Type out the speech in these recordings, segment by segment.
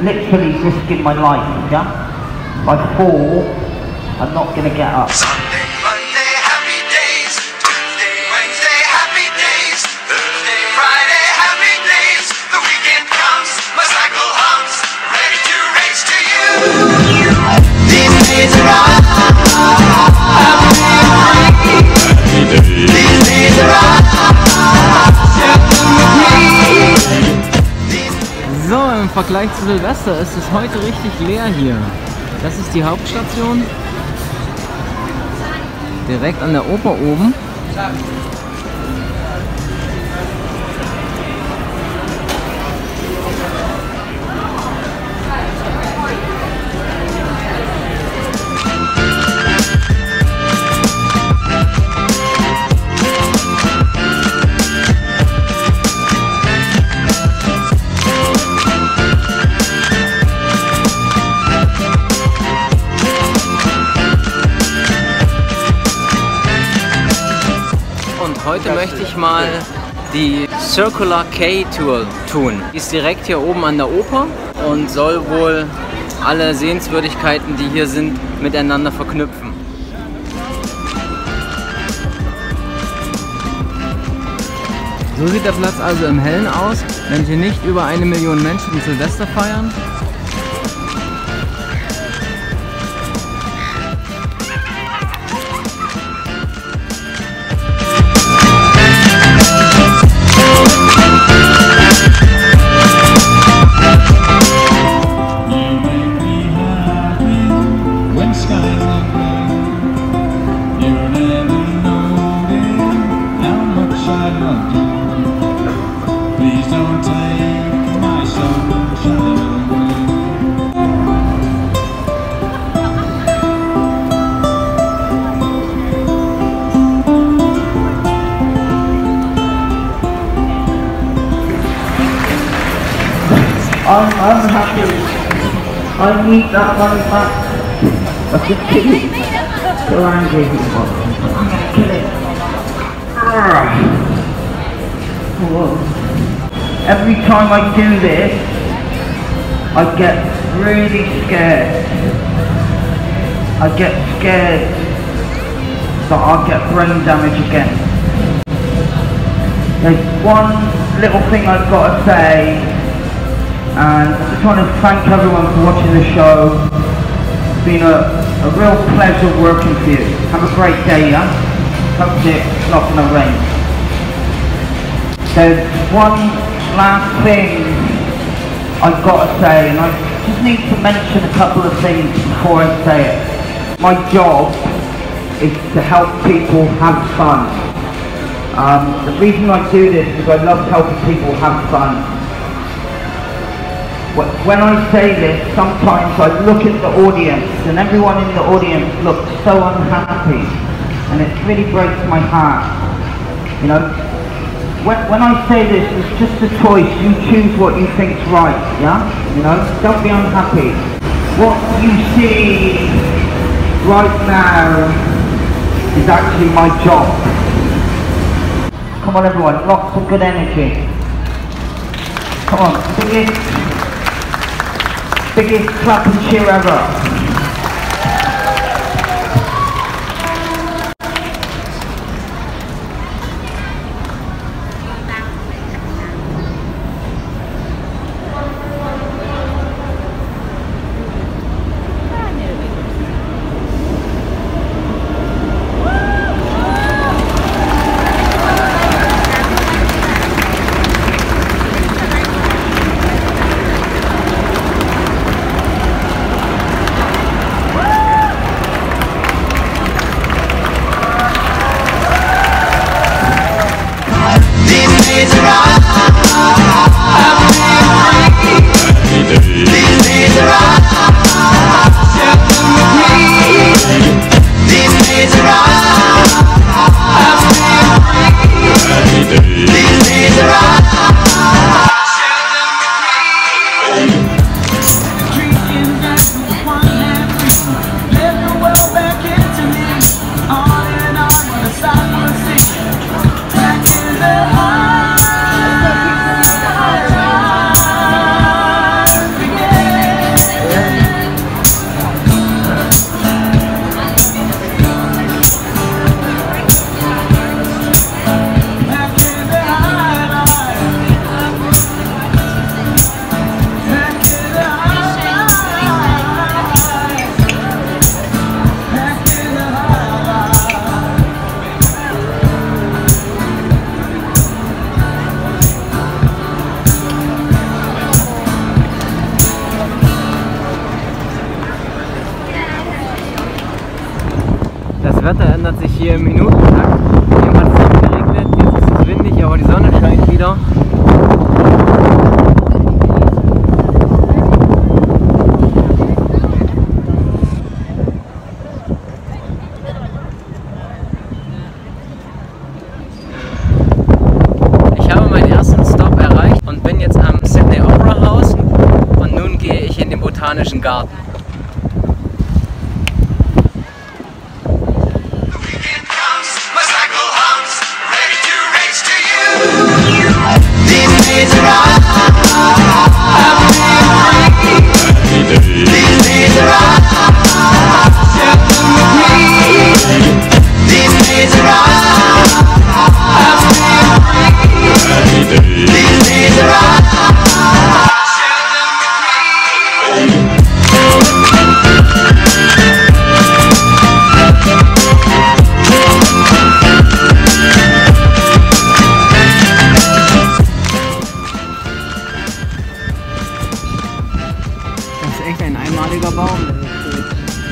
literally risking my life, yeah? If I fall, I'm not gonna get up. Sunday, Monday, happy days. Tuesday, Wednesday, happy days. Thursday, Friday, happy days. The weekend comes, my cycle hums, ready to race to you. These days are all These days are all So, im Vergleich zu Silvester ist es heute richtig leer hier. Das ist die Hauptstation. Direkt an der Oper oben. Heute möchte ich mal die Circular Quay Tour tun. Die ist direkt hier oben an der Oper und soll wohl alle Sehenswürdigkeiten, die hier sind, miteinander verknüpfen. So sieht der Platz also im Hellen aus, wenn hier nicht über 1 Million Menschen Silvester feiern. I'm happy. I need that money back. I should kill it. So angry. I'm gonna kill it. Every time I do this, I get really scared. I get scared that I'll get brain damage again. There's one little thing I've got to say. And I just want to thank everyone for watching the show. It's been a real pleasure working for you. Have a great day, yeah? Hope it's not going to rain. There's one last thing I've got to say, and I just need to mention a couple of things before I say it. My job is to help people have fun. The reason I do this is I love helping people have fun. When I say this, sometimes I look at the audience and everyone in the audience looks so unhappy, and it really breaks my heart. You know, when I say this, it's just a choice. You choose what you think's right, yeah? You know, don't be unhappy. What you see right now is actually my job. Come on everyone, lots of good energy. Come on, biggest clap and cheer ever. Das Wetter ändert sich hier im Minutentakt. Eben hat es geregnet, jetzt ist es windig, aber die Sonne scheint wieder. Ich habe meinen ersten Stop erreicht und bin jetzt am Sydney Opera House und nun gehe ich in den Botanischen Garten. Das ist echt ein einmaliger Baum, der hier steht.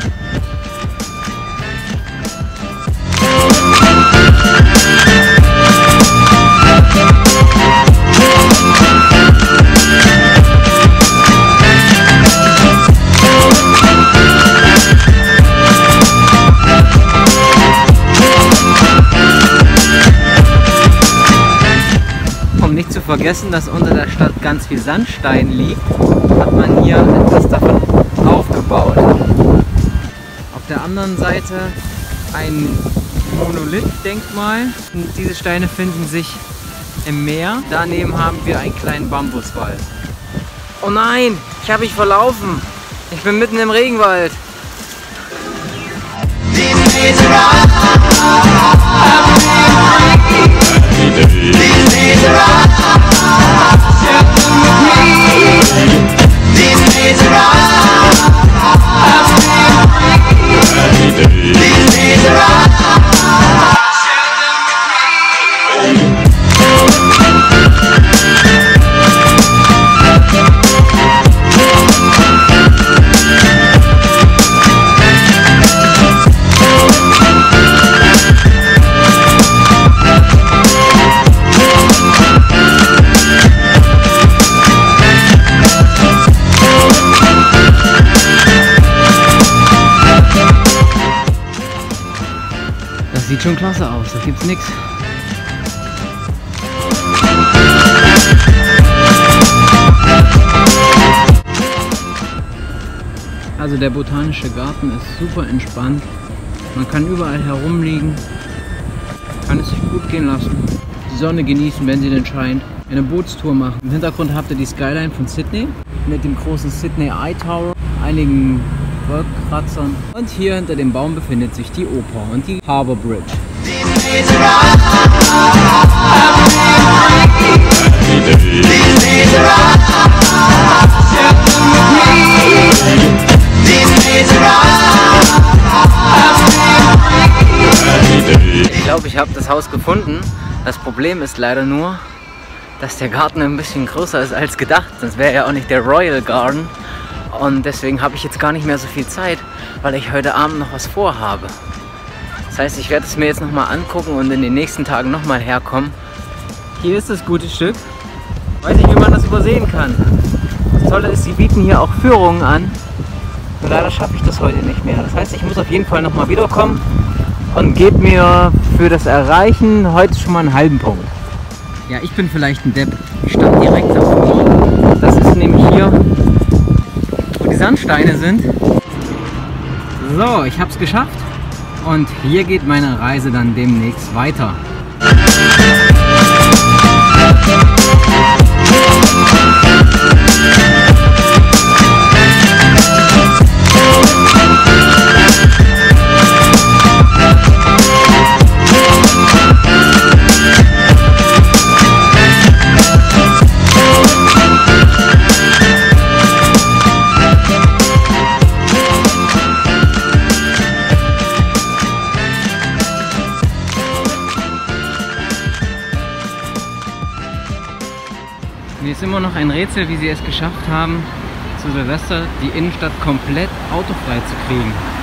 Um nicht zu vergessen, dass unter der Stadt ganz viel Sandstein liegt, hat man hier etwas davon aufgebaut. Auf der anderen Seite ein Monolith-Denkmal. Diese Steine finden sich im Meer. Daneben haben wir einen kleinen Bambuswald. Oh nein, ich habe mich verlaufen. Ich bin mitten im Regenwald. Das sieht schon klasse aus, da gibt's nichts. Also der Botanische Garten ist super entspannt. Man kann überall herumliegen, kann es sich gut gehen lassen. Die Sonne genießen, wenn sie denn scheint. Eine Bootstour machen. Im Hintergrund habt ihr die Skyline von Sydney mit dem großen Sydney Eye Tower, einigen Wolkenkratzern. Und hier hinter dem Baum befindet sich die Oper und die Harbour Bridge. Ich glaube, ich habe das Haus gefunden. Das Problem ist leider nur, dass der Garten ein bisschen größer ist als gedacht. Sonst wäre ja auch nicht der Royal Garden. Und deswegen habe ich jetzt gar nicht mehr so viel Zeit, weil ich heute Abend noch was vorhabe. Das heißt, ich werde es mir jetzt nochmal angucken und in den nächsten Tagen nochmal herkommen. Hier ist das gute Stück. Weiß nicht, wie man das übersehen kann. Das Tolle ist, sie bieten hier auch Führungen an. Und leider schaffe ich das heute nicht mehr. Das heißt, ich muss auf jeden Fall nochmal wiederkommen und gebe mir für das Erreichen heute schon mal einen halben Punkt. Ja, ich bin vielleicht ein Depp. Ich stand direkt davor. Das ist nämlich hier, wo die Sandsteine sind. So, ich habe es geschafft. Und hier geht meine Reise dann demnächst weiter. Mir ist immer noch ein Rätsel, wie sie es geschafft haben, zu Silvester die Innenstadt komplett autofrei zu kriegen.